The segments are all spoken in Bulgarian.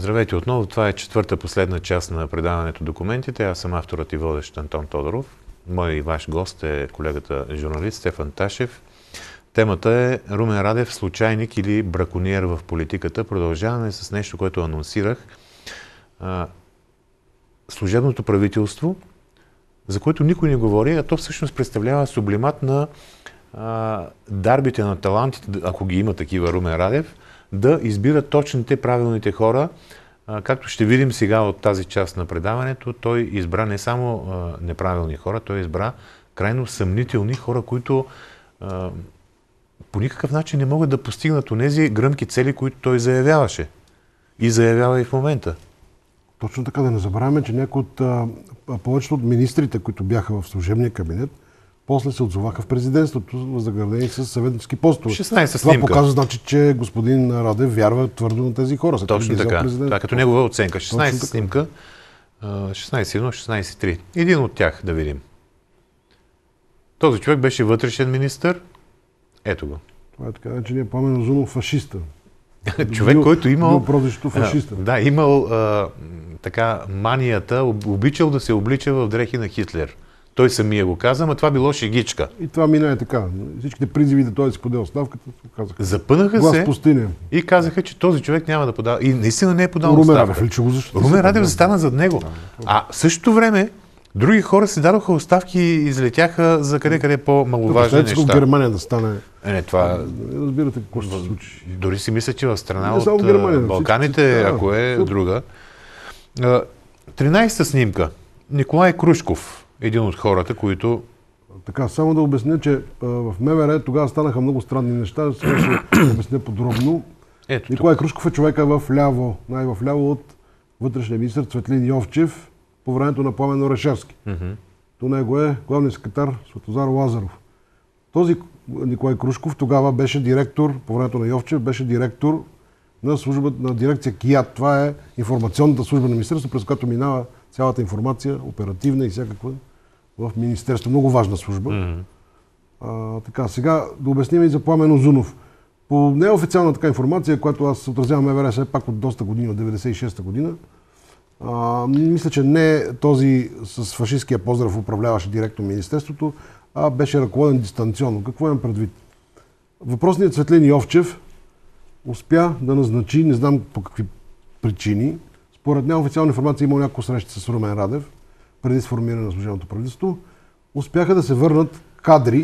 Здравейте отново. Това е четвърта последна част на предаването Документите. Аз съм авторът и водещ Антон Тодоров. Мой и ваш гост е колегата журналист Стефан Ташев. Темата е Румен Радев, случайник или бракониер в политиката. Продължаваме с нещо, което анонсирах. Служебното правителство, за което никой не говори, а то всъщност представлява сублимат на дарбите на талантите, ако ги има такива, Румен Радев, да избира точните, правилните хора. Както ще видим сега от тази част на предаването, той избра не само неправилни хора, той избра крайно съмнителни хора, които по никакъв начин не могат да постигнат онези гръмки цели, които той заявяваше. И заявява и в момента. Точно така, да не забравяме, че някои от повечето от министрите, които бяха в служебния кабинет, после се отзоваха в президентството, възнаградени с съветнически постове. 16 Това снимка. показва, значи, че господин Радев вярва твърдо на тези хора. Точно така. Това е като негова оценка. 16 снимка, 16-1, 16-3. Един от тях да видим. Този човек беше вътрешен министър. Ето го. Това е така наречения Пламен Узунов фашиста. Човек, който имал... прозвището фашиста. Да, имал така манията, обичал да се облича в дрехи на Хитлер. Той самия го каза, но това било шегичка. И това мина е така. Всичките призиви да той да си поде оставката, казаха. Запънаха глас се пустиня. И казаха, че този човек няма да подава. И наистина не е подал Румен оставка. Радев, ли, че го защити? Румен Радев застана зад него. А в същото време други хора си дадоха оставки и излетяха за къде по-маловажни неща. В Германия да стане. Не, това... Разбирате какво ще се случи. Дори си мисля, че в страна Не, от Германия, Балканите, ако е друга. 13-та снимка. Николай Крушков, един от хората, които... Така, само да обясня, че в МВР тогава станаха много странни неща. Сега ще обясня подробно. Николай Крушков е човека в ляво, най-вляво от вътрешния министър Цветлин Йовчев по времето на Пламен Орешарски. До него е главният секретар Светозар Лазаров. Този Николай Крушков тогава беше директор, по времето на Йовчев, беше директор на службата на дирекция КИАТ. Това е информационната служба на министерството, през която минава цялата информация, оперативна и всякаква, в министерство. Много важна служба. Така, сега да обясним и за Пламен Узунов. По неофициална така информация, която аз отразявам МВР все пак от доста години, от 96-та година, мисля, че не този с фашистския поздрав управляваше директно министерството, а беше ръководен дистанционно. Какво имам предвид? Въпросният Цветлин Йовчев успя да назначи, не знам по какви причини, според неофициална информация имал няколко срещи с Румен Радев, преди сформиране на служебното правителство, успяха да се върнат кадри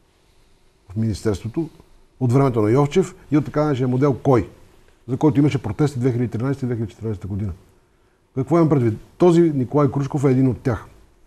в министерството от времето на Йовчев и от така наречения модел КОЙ, за който имаше протести 2013 и 2014 година. Какво имам предвид? Този Николай Крушков е един от тях.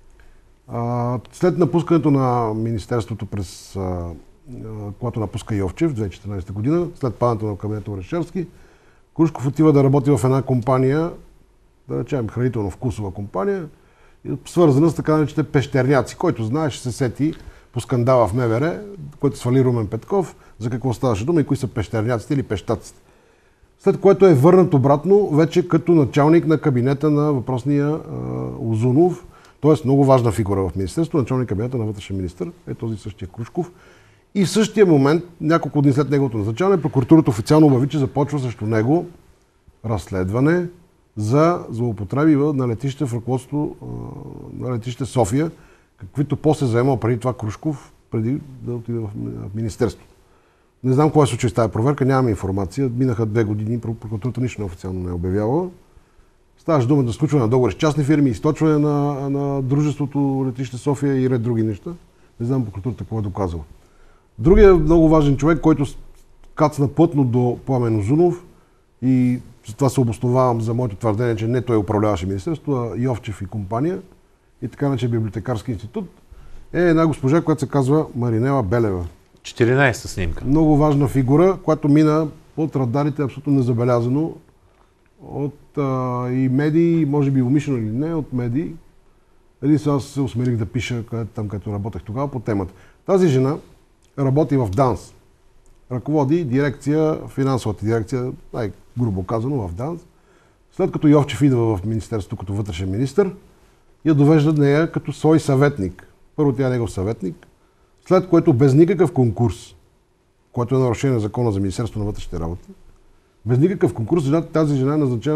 След напускането на министерството през когато напуска Йовчев, 2014 година, след падането на кабинета Орешарски, Крушков отива да работи в една компания, да речем хранително-вкусова компания, свързана с така наречените пещерняци, който знаеш, се сети по скандала в МВР, който свали Румен Петков, за какво ставаше дума и кои са пещерняците или пещаците. След което е върнат обратно, вече като началник на кабинета на въпросния Узунов, т.е. много важна фигура в министерството, началник кабинета на вътрешен министър, е този същия Крушков. И в същия момент, няколко дни след неговото назначаване, прокуратурата официално обяви, че започва срещу него разследване за злоупотреби на летище в ръководство на летище София, каквито после заемал преди това Крушков, преди да отиде в министерство. Не знам кой е случай с тази проверка, нямаме информация. Минаха 2 години, прокуратурата нищо неофициално не е обявявала. Ставаше дума за сключване на договори с частни фирми, източване на дружеството летище София и ред други неща. Не знам прокуратурата какво е доказала. Другият много важен човек, който кацна плътно до Пламен Узунов и за това се обосновавам за моето твърдение, че не той управляваше министерството, а Йовчев и компания и така наречен библиотекарски институт, е една госпожа, която се казва Маринела Белева. 14-та снимка. Много важна фигура, която мина под радарите абсолютно незабелязано от и медии, може би умишлено или не, от медии. Единствено аз се осмелих да пиша там, където работех тогава по темата. Тази жена работи в ДАНС. Ръководи дирекция, финансовата дирекция, най-грубо казано, в ДАНС. След като Йовчев идва в министерството като вътрешен министър, я довежда нея като свой съветник. Първо тя е негов съветник, след което без никакъв конкурс, който е нарушение на закона за Министерството на вътрешните работи, без никакъв конкурс тази жена е назначена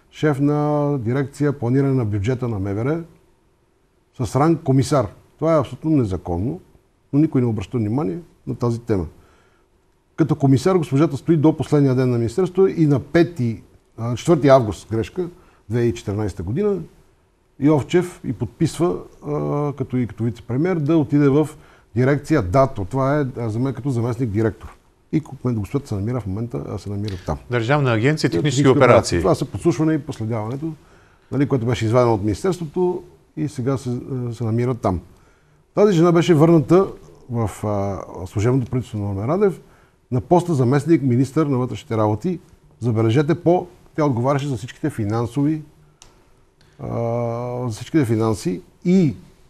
шеф на дирекция планиране на бюджета на МВР с ранг комисар. Това е абсолютно незаконно, но никой не обръща внимание на тази тема. Като комисар госпожата стои до последния ден на министерството и на 4 август, 2014 година, Йовчев и подписва като вице-премиер да отиде в дирекция ДАТО. Това е за мен като заместник директор. И госпожата се намира в момента, се намира там. Държавна агенция технически операции. Това са подслушване и последяването, което беше извадено от министерството и сега се намира там. Тази жена беше върната в служебното правителство на Румен Радев на поста заместник министър на вътрешните работи. Забележете, тя отговаряше за всичките финанси и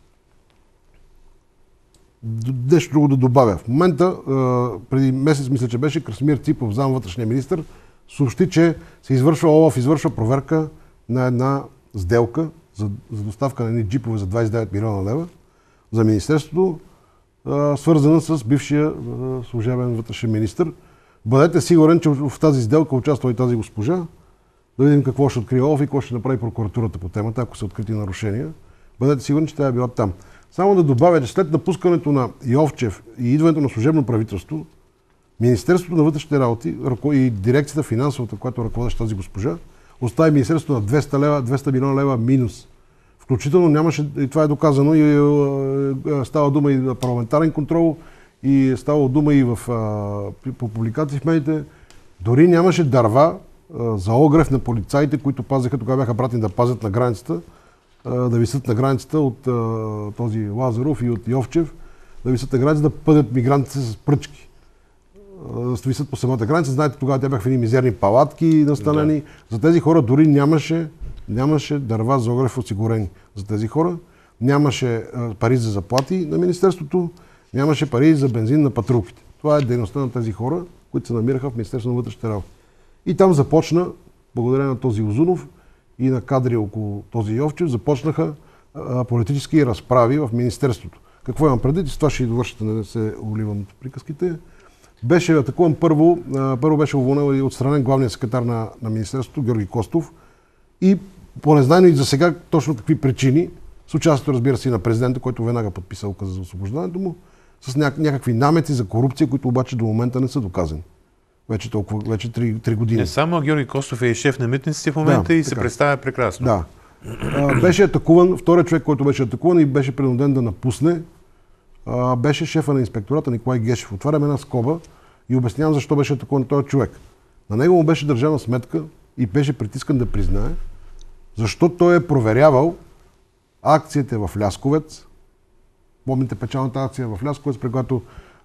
нещо друго да добавя. В момента, преди месец, мисля, че беше, Красимир Ципов, зам вътрешния министър, съобщи, че ОЛАФ извършва проверка на една сделка за доставка на едни джипове за 29 милиона лева за министерството, свързана с бившия служебен вътрешен министър. Бъдете сигурен, че в тази сделка участва и тази госпожа. Да видим какво ще открие ОЛАФ и какво ще направи прокуратурата по темата, ако са открити нарушения. Бъдете сигурни, че тя е била там. Само да добавя, че след напускането на Йовчев и идването на служебно правителство, Министерството на вътрешните работи и дирекцията финансовата, която ръководеше тази госпожа, остави Министерството на 200 милиона лева минус. Включително нямаше, и това е доказано, и става дума и на парламентарен контрол, и става дума и по публикации в медиите, дори нямаше дърва за огрев на полицаите, които пазеха, тогава бяха пратени да пазят на границата, да висят на границата от този Лазаров и от Йовчев, да висят на границата, да пъдят мигрантите с пръчки. Да се висят по самата граница. Знаете, тогава те бяха в едни мизерни палатки настанени. Да. За тези хора дори нямаше дърва за огрев осигурени. За тези хора нямаше пари за заплати на министерството, нямаше пари за бензин на патрулките. Това е дейността на тези хора, които се намираха в Министерството на вътрешните работи. И там започна, благодарение на този Узунов и на кадри около този Йовчев, започнаха политически разправи в Министерството. Какво имам предвид? С това ще и довършите, да не се оливам от приказките. Беше атакуван първо беше уволнен и отстранен главният секретар на Министерството, Георги Костов. И по-незнайно и за сега точно какви причини, с участието, разбира се, и на президента, който веднага подписа указа за освобождането му, с някакви намеци за корупция, които обаче до момента не са доказани. Вече 3 години. Не само Георги Костов е и шеф на митниците в момента и се представя прекрасно. Да. Беше атакуван, вторият човек, който беше атакуван и беше принуден да напусне, беше шефа на инспектората Николай Гешев. Отварям една скоба и обяснявам защо беше атакуван този човек. На него му беше държана сметка и беше притискан да признае, защо той е проверявал акциите в Лясковец. Помните печалната акция в Лясковец, при която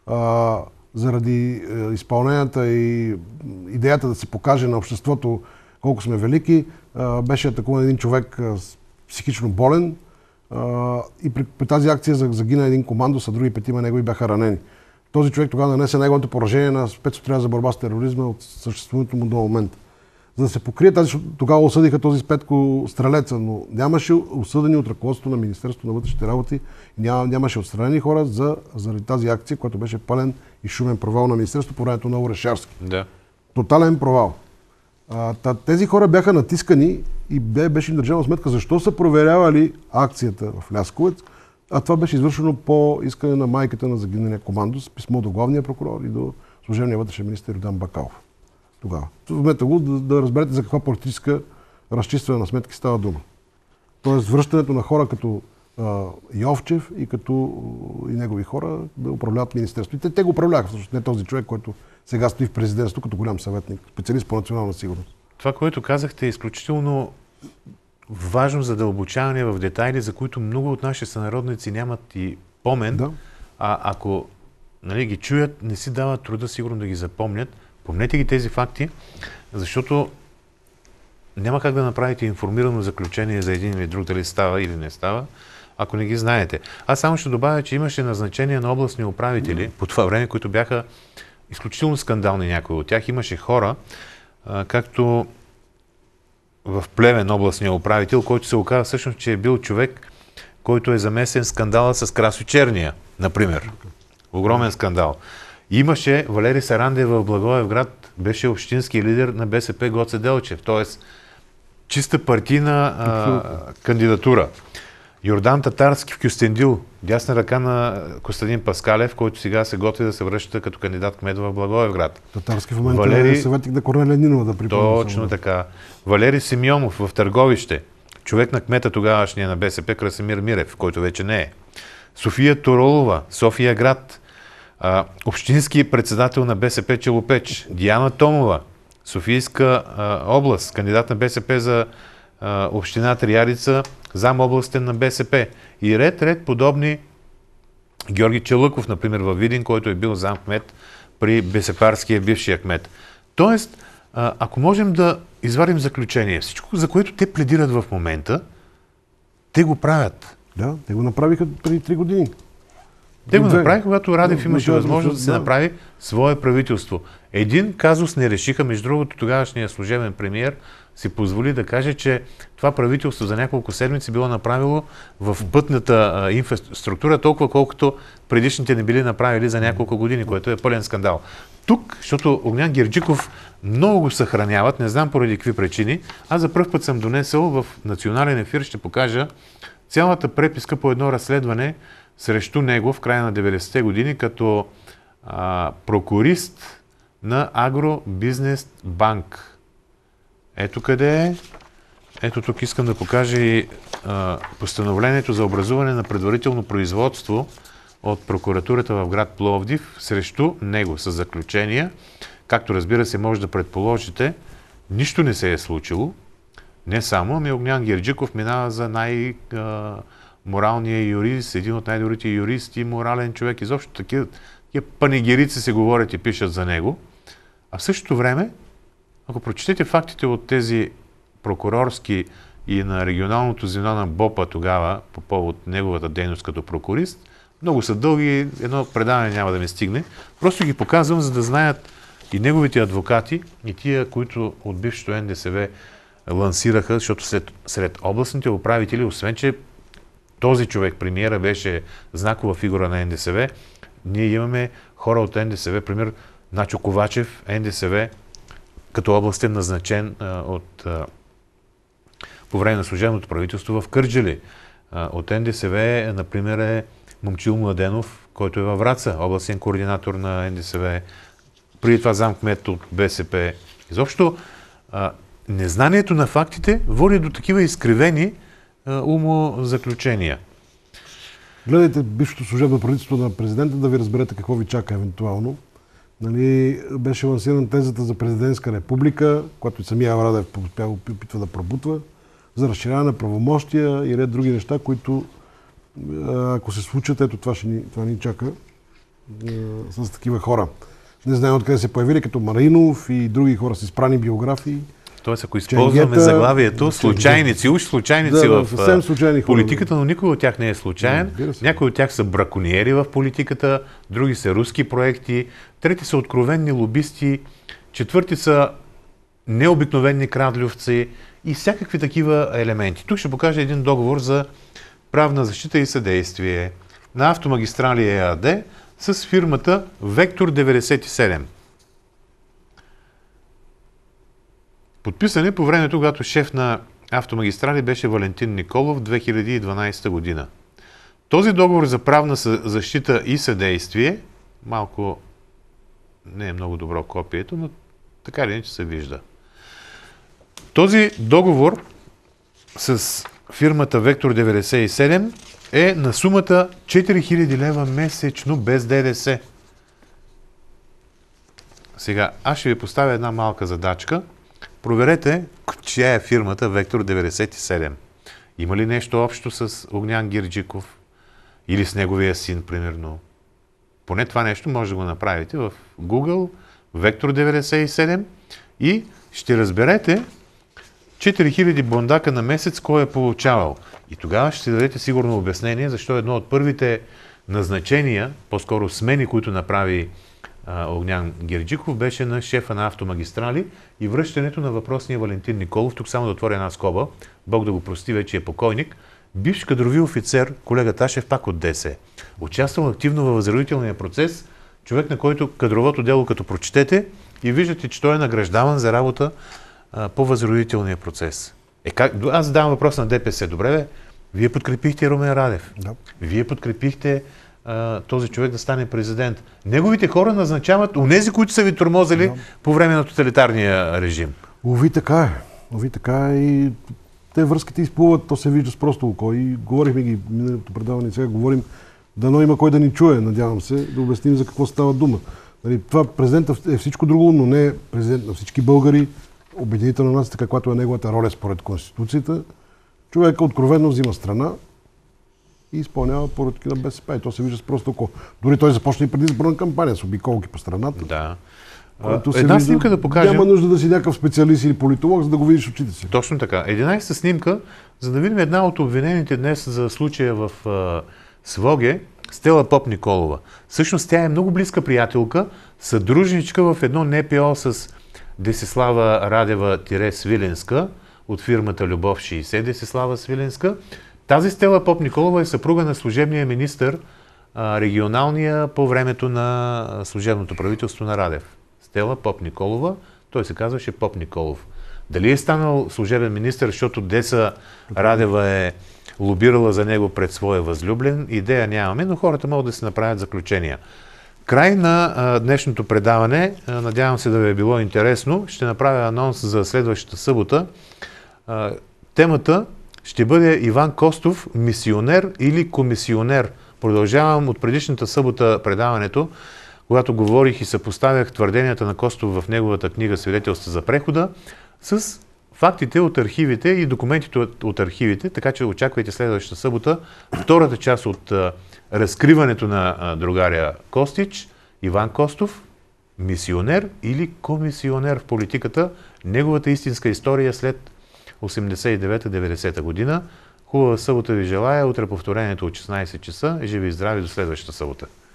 заради изпълненията и идеята да се покаже на обществото колко сме велики, беше атакуван един човек психично болен и при тази акция загина един командос, а други 5 негови бяха ранени. Този човек тогава нанесе най-голямото поражение на спецотряда за борба с тероризма от съществуването му до момента. За да се покрие тогава осъдиха този Спетко Стрелеца, но нямаше осъдени от ръководството на Министерството на вътрешните работи, нямаше отстранени хора заради тази акция, която беше пълен и шумен провал на Министерството по времето на Орешарски. Да. Тотален провал. Тези хора бяха натискани и беше им държана сметка защо са проверявали акцията в Лясковец, а това беше извършено по искане на майката на загиналия командос, писмо до главния прокурор и до служебния вътрешен министър Йордан Бакалов. Тогава. Вземете го да разберете за каква политическа разчистване на сметки става дума. Тоест връщането на хора като Йовчев и и негови хора да управляват министерството. И те го управляваха, всъщност не този човек, който сега стои в президентството като голям съветник, специалист по национална сигурност. Това, което казахте, е изключително важно задълбочаване в детайли, за които много от наши сънародници нямат и помен, да. Ако ги чуят, не си дават труда сигурно да ги запомнят. Помнете ги тези факти, защото няма как да направите информирано заключение за един или друг, дали става или не става, ако не ги знаете. Аз само ще добавя, че имаше назначения на областни управители по това време, които бяха изключително скандални някои от тях. Имаше хора, както в Плевен областния управител, който се оказа всъщност, че е бил човек, който е замесен в скандала с Красо Черния, например. Огромен скандал. Имаше Валери Саранде в Благоевград, беше общински лидер на БСП Гоце Делчев. Тоест, чиста партийна кандидатура. Йордан Татарски в Кюстендил, дясна ръка на Костадин Паскалев, който сега се готви да се връща като кандидат кмет в Благоевград. Татарски в момента е съветник на Корнелия Нинова, да припомня. Точно така. Валери Симеонов в Търговище, човек на кмета тогавашния на БСП Красимир Мирев, който вече не е. София Торолова, София град, общински председател на БСП Челопеч, Диана Томова, Софийска област, кандидат на БСП за община Триарица, зам областен на БСП. И ред подобни. Георги Челъков, например, във Видин, който е бил зам кмет при БСП-арския бившия кмет. Тоест, ако можем да извадим заключение, всичко, за което те пледират в момента, те го правят. Да, те го направиха преди 3 години. Те го направиха, когато Радев имаше възможност да се направи свое правителство. Един казус не решиха, между другото, тогавашния служебен премиер си позволи да каже, че това правителство за няколко седмици било направило в пътната инфраструктура толкова, колкото предишните не били направили за няколко години, което е пълен скандал. Тук, защото Огнян Герджиков много го съхраняват, не знам поради какви причини, аз за пръв път съм донесъл в национален ефир, ще покажа цялата преписка по едно разследване срещу него в края на 90-те години като прокурист на Агробизнес банк. Ето къде е. Ето тук искам да покажа и постановлението за образуване на предварително производство от прокуратурата в град Пловдив срещу него с заключения. Както разбира се, може да предположите, нищо не се е случило. Не само, ами Огнян Герджиков минава за най-моралния юрист, един от най-добрите юристи, морален човек. Изобщо такива панегирици се говорят и пишат за него. А в същото време, ако прочетете фактите от тези прокурорски и на регионалното звено на БОПа тогава, по повод неговата дейност като прокурист, много са дълги, едно предаване няма да ми стигне. Просто ги показвам, за да знаят и неговите адвокати, и тия, които от бившето НДСВ лансираха, защото сред областните управители, освен че този човек, премиера, беше знакова фигура на НДСВ, ние имаме хора от НДСВ, пример Начо Ковачев, НДСВ, като областен назначен по време на служебното правителство в Кърджали. От НДСВ, например, е Момчил Младенов, който е във Враца, областен координатор на НДСВ, преди това замкмет от БСП. Изобщо, незнанието на фактите води до такива изкривени умозаключения. Гледайте бившето служебно правителство на президента, да ви разберете какво ви чака евентуално. Беше лансирана тезата за президентска република, която и самия Радев опитва да пробутва, за разширяване на правомощия и ред други неща, които ако се случат, ето това ни чака с такива хора. Не знаем откъде се появили, като Маринов и други хора с изпрани биографии. Тоест, ако използваме заглавието, случайници, уж случайници в политиката, но никой от тях не е случайен. Някои от тях са бракониери в политиката, други са руски проекти, трети са откровенни лобисти, четвърти са необикновени крадливци и всякакви такива елементи. Тук ще покажа един договор за правна защита и съдействие на Автомагистрали ЕАД с фирмата Вектор 97. Подписане по времето, когато шеф на Автомагистрали беше Валентин Николов в 2012 година. Този договор за правна защита и съдействие, малко не е много добро копието, но така ли не, че се вижда. Този договор с фирмата Вектор 97 е на сумата 4000 лева месечно без ДДС. Сега, аз ще ви поставя една малка задачка. Проверете, чия е фирмата Вектор 97. Има ли нещо общо с Огнян Герджиков или с неговия син, примерно? Поне това нещо може да го направите в Google Вектор 97 и ще разберете 4000 бондака на месец кой е получавал. И тогава ще дадете сигурно обяснение, защо едно от първите назначения, по-скоро смени, които направи Огнян Герджиков, беше на шефа на Автомагистрали и връщането на въпросния Валентин Николов. Тук само да отворя една скоба, Бог да го прости, вече е покойник, бивш кадрови офицер, колега Ташев, пак от ДС. Участвал активно във възродителния процес, човек, на който кадровото дело, като прочетете, и виждате, че той е награждаван за работа по възродителния процес. Аз задавам въпрос на ДПС. Добре, бе, вие подкрепихте Румен Радев. Да. Вие подкрепихте този човек да стане президент. Неговите хора назначават онези, които са ви тормозили по време на тоталитарния режим. Уви така е. Уви така е и те връзките изплуват, то се вижда с просто око. И говорихме ги миналото предаване и сега говорим, дано има кой да ни чуе, надявам се, да обясним за какво става дума. Нали, това президента е всичко друго, но не е президент на всички българи, обединителна нация, каквато е неговата роля според Конституцията. Човек откровено взима страна и изпълнява поръчки на БСП. И то се вижда с просто око. Дори той започна и предизборна кампания с обиколки по страната. Да. Една снимка да покажем. Няма нужда да си някакъв специалист или политолог, за да го видиш очите си. Точно така. 11-та снимка, за да видим една от обвинените днес за случая в Своге, Стела Попниколова. Всъщност тя е много близка приятелка, съдружничка в едно НПО с Десислава Радева-Свиленска от фирмата Любов 60, Десислава Свиленска. Тази Стела Попниколова е съпруга на служебния министър, регионалния по времето на служебното правителство на Радев. Стела Попниколова, той се казваше Попниколов. Дали е станал служебен министър, защото Деса Радева е лобирала за него пред своя възлюблен, идея нямаме, но хората могат да си направят заключения. Край на днешното предаване, надявам се да ви е било интересно, ще направя анонс за следващата събота. Темата ще бъде Иван Костов, мисионер или комисионер. Продължавам от предишната събота предаването, когато говорих и съпоставях твърденията на Костов в неговата книга Свидетелства за прехода с фактите от архивите и документите от архивите, така че очаквайте следващата събота втората част от разкриването на другаря Костич, Иван Костов, мисионер или комисионер в политиката, неговата истинска история след 89-90 година. Хубава събота ви желая, утре повторението от 16 часа. Живи и здрави до следващата събота.